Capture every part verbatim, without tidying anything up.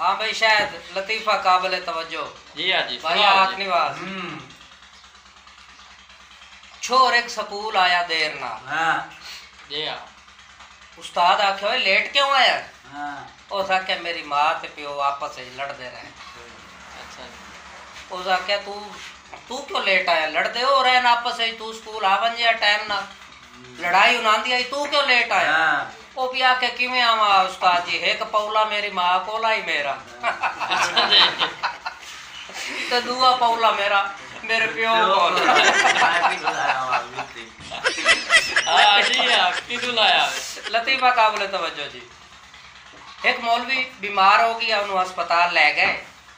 हाँ भाई शायद लतीफा काबिल तवज्जो। जी हाँ जी भाई आख निवास छोर एक स्कूल आया देर ना। हाँ जी हाँ उस्ताद आखे लेट क्यों आया? हाँ उस आखे मेरी माँ ते प्यो आपस में लड़ते रहे। अच्छा उस आखे तू तू क्यों लेट आया? लड़ते हो रहे ना आपस में, तू स्कूल आवन जा टाइम ना लड़ाई उनांदी आई, तू क्यों लेट आया? ओ भी आके किवें आवा उस्ताद जी, एक पौला मेरी माँ कोला ही मेरा तो दूआ पौला मेरा मेरे प्यो कोल। हाँ जी हाँ किदू लाया लतीफा काबिल तवज्जो जी। एक मौलवी बीमार हो गया, उन्होंने अस्पताल ले गए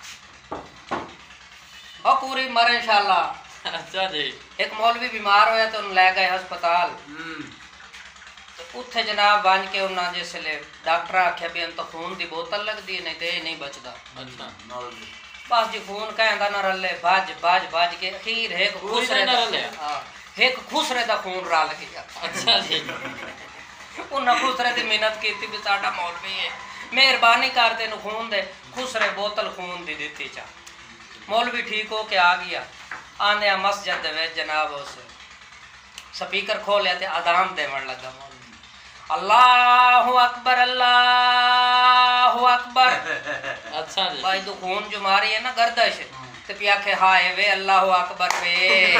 और पूरी मर इंशाल्लाह। अच्छा जी एक मौलवी बीमार होया तो उन्हें ले गए अस्पताल। तो उत्थे जनाब बन के उन्हें जिसले डॉक्टर आख्या भी तो खून की बोतल लगती है, नहीं तो ये नहीं बचता। अच्छा बस जी खून कहता ना रले बाज बाज बाज के अखीर एक खुसरे दा हां एक खुसरे दा खून रल गया। अच्छा जी उन्हें खुसरे दी मेहनत की भी साडा मौलवी है, मेहरबानी कर तेन खून दे, खुसरे बोतल खून दी दी चा। मौलवी ठीक हो के आ गया, आने मस्जिद दे जनाब उस स्पीकर खोलिया ते अदान देवन लगा मौलवी, अल्लाहु अकबर अल्लाहु अकबर। अच्छा जी भाई तो खून जो मारी है ना गर्दश तो पिया के हाय वे अल्लाहु अकबर वे।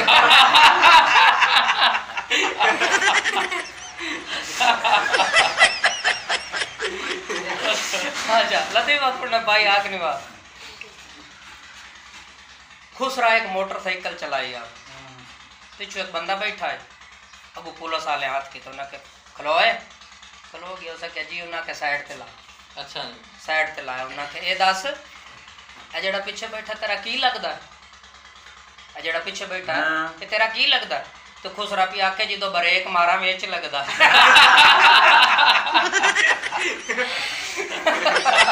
अच्छा लतीफा सुनना भाई आग निवास। खुसरा एक मोटरसाइकिल चलाई आप, पीछे एक बंदा बैठा है, अबू पुलिस वाले हाथ की तो ना के खलो है खलो गया उसे क्या जी उन्हें के साइड ते ला। अच्छा जी साइड ते लाया उन्हें के ए दस ए जेड़ा पीछे बैठा तेरा की लगदा है? ए जेड़ा पीछे बैठा है तेरा की लगदा है? तो खुसरा भी आके जी तो ब्रेक मारा मेच लगदा है।